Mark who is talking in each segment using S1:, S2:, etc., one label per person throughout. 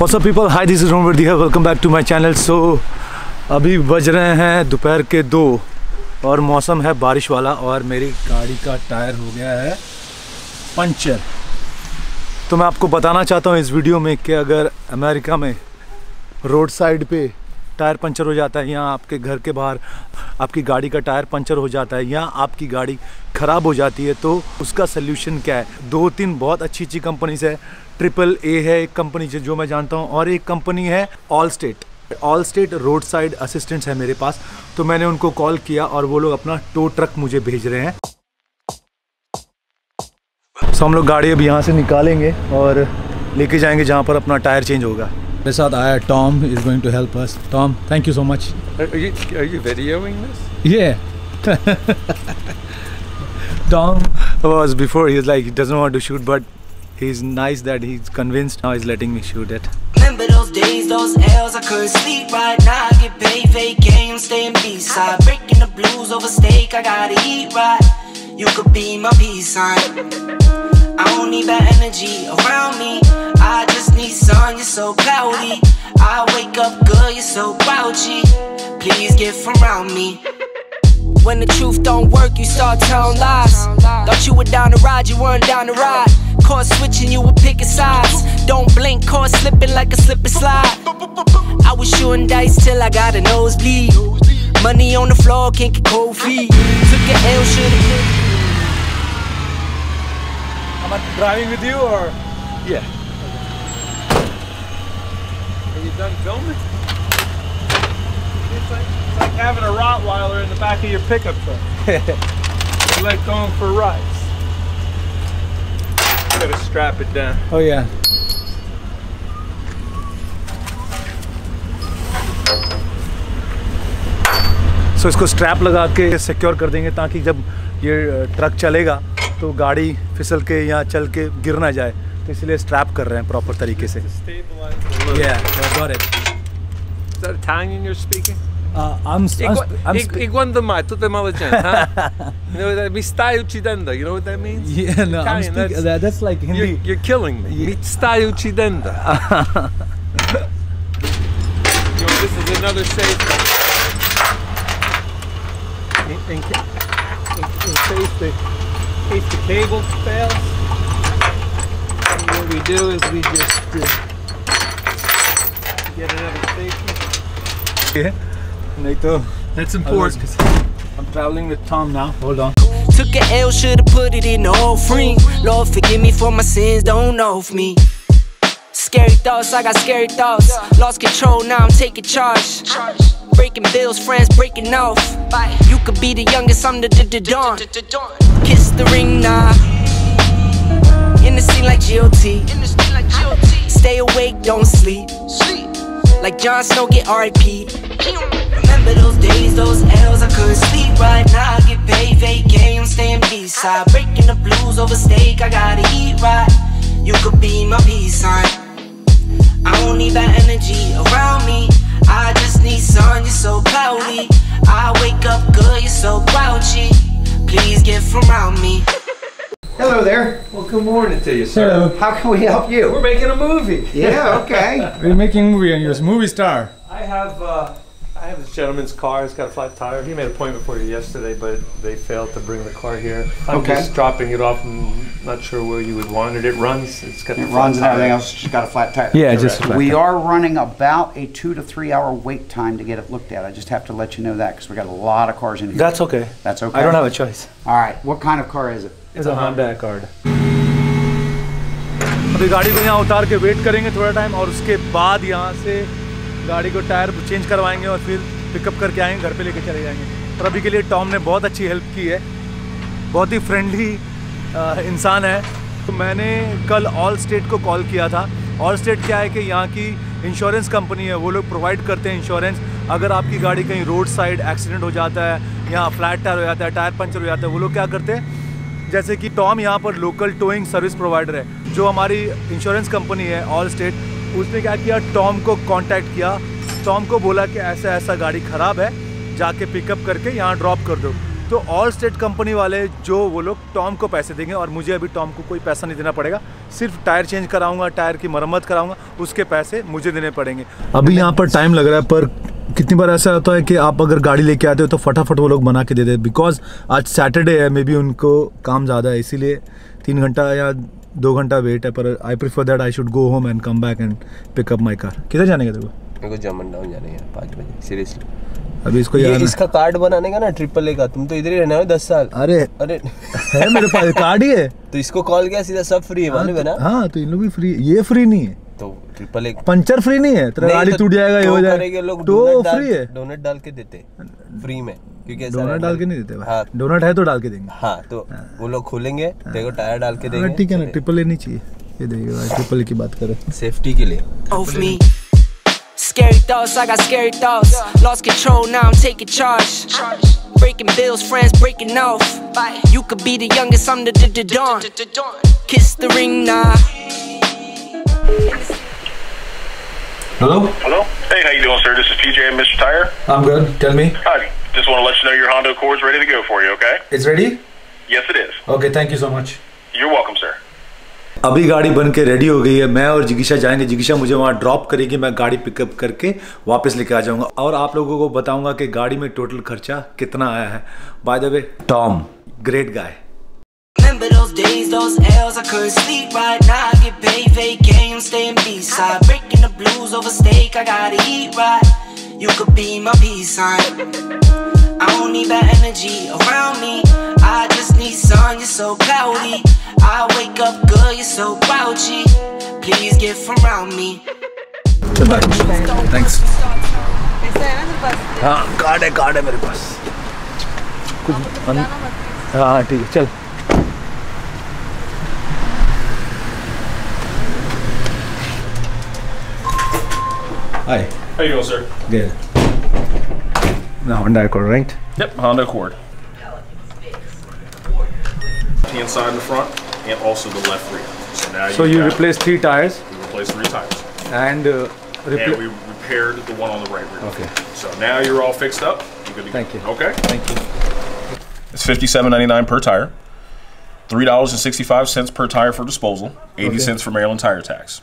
S1: What's up people, hi this is Rohan Virdi here, welcome back to my channel। So अभी बज रहे हैं दोपहर के 2 और मौसम है बारिश वाला और मेरी गाड़ी का टायर हो गया है पंचर। तो मैं आपको बताना चाहता हूँ इस वीडियो में कि अगर अमेरिका में रोड साइड पे टायर पंचर हो जाता है या आपके घर के बाहर आपकी गाड़ी का टायर पंचर हो जाता है या आपकी गाड़ी ख़राब हो जाती है तो उसका सल्यूशन क्या है। 2-3 बहुत अच्छी कंपनीज है। AAA है एक कंपनी जो मैं जानता हूँ और एक कंपनी है Allstate road side assistants है मेरे पास। तो मैंने उनको कॉल किया और वो लोग अपना टो ट्रक मुझे भेज रहे हैं। तो हम लोग गाड़ी अब यहाँ से निकालेंगे और लेके जाएंगे जहाँ पर अपना टायर चेंज होगा। मेरे साथ आया Tom, is going to help us. Tom, thank you so much.
S2: Are you videoing this?
S1: Yeah. Tom was before, he's like, he doesn't want to shoot, but he's nice that he's convinced. Now he's letting me shoot it.
S3: Remember those days, those L's, I couldn't sleep right now. I get paid, vacay, I'm staying B-side. Breaking the blues over steak, I gotta eat right. You could be my peace sign. I don't need bad energy around me. I just need sun, you're so cloudy. I wake up good, you're so grouchy. Please get from around me. When the truth don't work, you start telling lies. Thought you were down to ride, you weren't down to ride. Caught switching, you were picking sides. Don't blink, caught slipping like a slip and slide. I was shooting dice till I got a nosebleed. Money on the floor, can't get cold feet. Took an L, should've.
S1: Am I driving with you or?
S2: Yeah. Are you done filming? It's like having a Rottweiler in the back of your pickup truck. You like going for rides. You gotta strap it down.
S1: Oh yeah. So इसको strap लगा के secure कर देंगे ताकि जब ये truck चलेगा तो गाड़ी फिसल के या चल के गिर ना जाए। तो इसलिए स्ट्रैप कर रहे हैं प्रॉपर तरीके से। Yeah, I got it.
S2: Is that Italian you're speaking?
S1: I'm
S2: quando mai tutte male gente, huh? You know that? Mi stai uccidendo. You know what that means?
S1: Yeah, no,
S2: Italian,
S1: that's like Hindi.
S2: You're killing me.
S1: Yeah.
S2: Mi stai uccidendo. You know, this is another safety. In case the cable fails, what we do is we just get another safety.
S1: Yeah. नहीं तो
S2: That's important.
S1: I'm traveling with Tom now. Hold on.
S3: Took an L, should've put it in the offering. Lord forgive me for my sins, don't know of me. Scary thoughts, I got scary thoughts. Lost control, now I'm taking charge. Breaking bills, friends breaking off. You could be the youngest, I'm the dawn. Kiss the ring now. In the scene like GOT. Stay awake, don't sleep. Like Jon Snow, get R.I.P. Remember those days, those L's, I couldn't sleep right now. I get paid, vacay, I'm staying B-side. Breaking the blues over steak, I gotta eat right. You could be my peace sign. I don't need bad energy around me. I just need sun, you're so cloudy. I wake up good, you're so grouchy. Please get from around me.
S4: Hello there.
S2: Well, good morning to you, sir.
S1: Hello.
S4: How can we help you?
S2: We're making a movie.
S4: Yeah, okay.
S1: We're making a movie and you're a movie star.
S2: I have this gentleman's car. It's got a flat tire. He made an appointment for you yesterday, but they failed to bring the car here. I'm
S4: Okay.
S2: just dropping it off. I'm not sure where you would want it. It runs. It's got
S4: It runs and everything else, just got a flat tire.
S1: Yeah, just a flat
S4: We
S1: tire.
S4: are running about a 2 to 3 hour wait time to get it looked at. I just have to let you know that because we got a lot of cars in here.
S1: That's okay.
S4: That's okay.
S1: I don't have a choice.
S4: All right. What kind of car is it?
S1: It's a Honda Accord. अभी गाड़ी को यहाँ उतार के wait करेंगे थोड़ा time और उसके बाद यहाँ से गाड़ी को टायर चेंज करवाएंगे और फिर पिकअप करके आएंगे, घर पे लेके चले जाएंगे। और अभी के लिए टॉम ने बहुत अच्छी हेल्प की है, बहुत ही फ्रेंडली इंसान है। तो मैंने कल ऑल स्टेट को कॉल किया था। ऑल स्टेट क्या है कि यहाँ की इंश्योरेंस कंपनी है, वो लोग प्रोवाइड करते हैं इंश्योरेंस। अगर आपकी गाड़ी कहीं रोड साइड एक्सीडेंट हो जाता है या फ्लैट टायर हो जाता है, टायर पंचर हो जाता है, वो लोग क्या करते हैं, जैसे कि टॉम यहाँ पर लोकल टोइंग सर्विस प्रोवाइडर है, जो हमारी इंश्योरेंस कंपनी है ऑल स्टेट, उसने क्या किया, टॉम को कांटेक्ट किया। टॉम को बोला कि ऐसा ऐसा गाड़ी ख़राब है, जाके पिकअप करके यहाँ ड्रॉप कर दो। तो ऑल स्टेट कंपनी वाले जो वो लोग टॉम को पैसे देंगे और मुझे अभी टॉम को कोई पैसा नहीं देना पड़ेगा, सिर्फ टायर चेंज कराऊंगा, टायर की मरम्मत कराऊंगा, उसके पैसे मुझे देने पड़ेंगे। अभी यहाँ पर टाइम लग रहा है, पर कितनी बार ऐसा होता है कि आप अगर गाड़ी लेके आते हो तो फटाफट वो लोग बना के दे देते, बिकॉज आज सैटरडे है, मे बी उनको काम ज़्यादा है, इसीलिए 3 घंटा या 2 घंटा वेट है। पर I prefer that I should go home and come back and pick up my car. किधर जाने का तेरे को? मेरे को जर्मन टाउन जाने है 5 बजे, सीरियसली। अभी इसको ये
S5: इसका कार्ड बनाने का ना AAA का, तुम तो इधर ही रहने वाले 10 साल।
S1: अरे है मेरे पास कार्ड ही है।
S5: तो इसको कॉल किया सीधा, सब फ्री है मालूम है ना?
S1: हाँ तो इन लोग भी फ्री, ये फ्री नहीं है
S5: तो AAA
S1: पंचर फ्री नहीं है, तेरा गाड़ी टूट जाएगा, ये हो जाएगा तो फ्री है।
S5: डोनट डाल के देते फ्री में, क्योंकि
S1: डोनट डाल के नहीं देते भाई। डोनट है तो डाल के देंगे।
S5: हाँ तो वो लोग खोलेंगे, देखो टायर डाल के देंगे।
S1: ठीक है ना, AAA नहीं चाहिए, ये देखिए भाई AAA की बात करें
S5: सेफ्टी के लिए।
S3: Scary thoughts, I got scary thoughts. Lost control, now I'm taking charge. Breaking bills, friends breaking off. You could be the youngest, I'm the dawn. Kiss the ring now.
S1: Hello?
S6: Hello? Hey, how you doing, sir? This is PJ and Mr. Tyre.
S1: I'm good. Tell me.
S6: Hi. Just want to let you know your Honda Accord's ready to go for you, okay?
S1: It's ready?
S6: Yes, it is.
S1: Okay, thank you so much.
S6: You're welcome, sir.
S1: अभी गाड़ी बन के ready हो गई है, मैं और जिगिशा जाएंगे, जिगिशा मुझे वहाँ ड्रॉप करेगी, मैं गाड़ी पिकअप करके वापस लेके आ जाऊंगा और आप लोगों को बताऊंगा कि गाड़ी में टोटल खर्चा कितना आया है। By the way, Tom great guy.
S3: Remember those days, those L's, I couldn't sleep right now. I get paid, vacay, I'm staying B-side. Breaking the blues over steak, I gotta eat right. You could be my peace sign. I don't need bad energy around me. I just need sun, you're so cloudy. I wake up good, you're so grouchy. Please get from around me.
S1: Thanks. हाँ card है मेरे पास कुछ। हाँ ठीक है, चल। Hi.
S6: How you doing, sir?
S1: Good. Now Honda Accord, right?
S6: Yep, Honda Accord. Hand side in the front, and also the left rear. So now
S1: you replaced 3 tires.
S6: We replaced 3 tires.
S1: And
S6: and we repaired the one on the right rear.
S1: Okay.
S6: So now you're all fixed up. You're good to
S1: Thank
S6: go.
S1: you.
S6: Okay.
S1: Thank you.
S6: It's $57.99 per tire. $3.65 per tire for disposal. 80 cents for Maryland tire tax.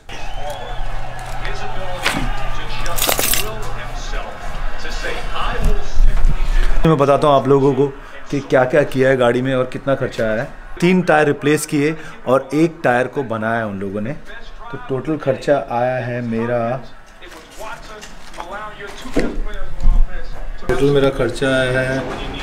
S1: मैं बताता हूँ आप लोगों को कि क्या क्या किया है गाड़ी में और कितना खर्चा आया है। 3 टायर रिप्लेस किए और 1 टायर को बनाया उन लोगों ने, तो टोटल खर्चा आया है मेरा, मेरा खर्चा आया है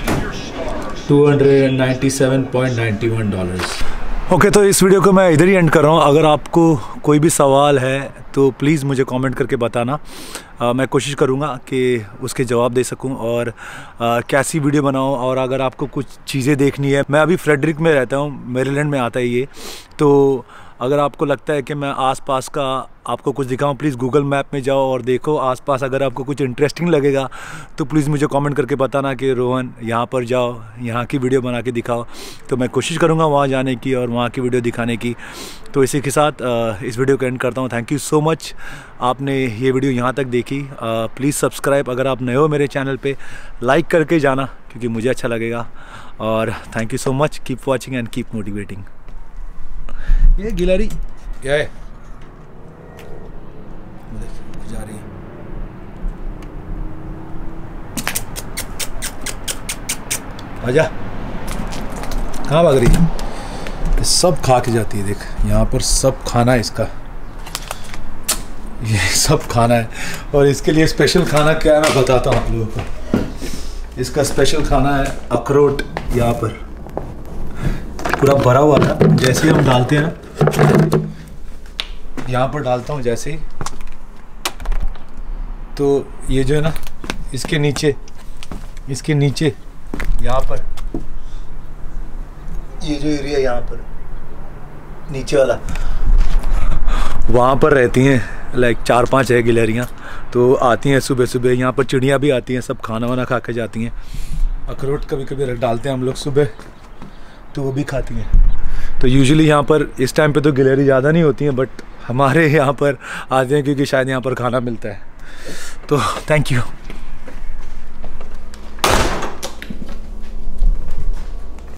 S1: $297.91। ओके तो इस वीडियो को मैं इधर ही एंड कर रहा हूँ। अगर आपको कोई भी सवाल है तो प्लीज़ मुझे कमेंट करके बताना, मैं कोशिश करूँगा कि उसके जवाब दे सकूँ और कैसी वीडियो बनाऊँ। और अगर आपको कुछ चीज़ें देखनी है, मैं अभी फ्रेडरिक में रहता हूँ, मेरीलैंड में आता है ये, तो अगर आपको लगता है कि मैं आसपास का आपको कुछ दिखाऊं, प्लीज़ गूगल मैप में जाओ और देखो आसपास। अगर आपको कुछ इंटरेस्टिंग लगेगा तो प्लीज़ मुझे कमेंट करके बताना कि रोहन यहाँ पर जाओ, यहाँ की वीडियो बना के दिखाओ, तो मैं कोशिश करूँगा वहाँ जाने की और वहाँ की वीडियो दिखाने की। तो इसी के साथ इस वीडियो को एंड करता हूँ। थैंक यू सो मच, आपने ये वीडियो यहाँ तक देखी। प्लीज़ सब्सक्राइब अगर आप नए हो मेरे चैनल पर, लाइक करके जाना क्योंकि मुझे अच्छा लगेगा। और thank you so much, keep watching and keep motivating. ये गिलहरी क्या है, जा रही है। आजा, कहाँ भाग रही है? ये सब खा के जाती है, देख यहाँ पर सब खाना है इसका, ये सब खाना है। और इसके लिए स्पेशल खाना क्या है मैं बताता हूँ आप लोगों को। इसका स्पेशल खाना है अखरोट, यहाँ पर पूरा भरा हुआ था। जैसे ही हम डालते हैं ना, यहाँ पर डालता हूँ जैसे ही, तो ये जो है ना इसके नीचे यहाँ पर ये जो एरिया यहाँ पर नीचे वाला, वहाँ पर रहती हैं लाइक 4-5 है गिलहरियाँ। तो आती हैं सुबह सुबह, यहाँ पर चिड़ियाँ भी आती हैं, सब खाना वाना खा के जाती हैं। अखरोट कभी कभी रख डालते हैं हम लोग सुबह, तो वो भी खाती हैं। तो यूजुअली यहाँ पर इस टाइम पे तो गिलहरी ज़्यादा नहीं होती हैं, बट हमारे यहाँ पर आते हैं क्योंकि शायद यहाँ पर खाना मिलता है। तो थैंक यू।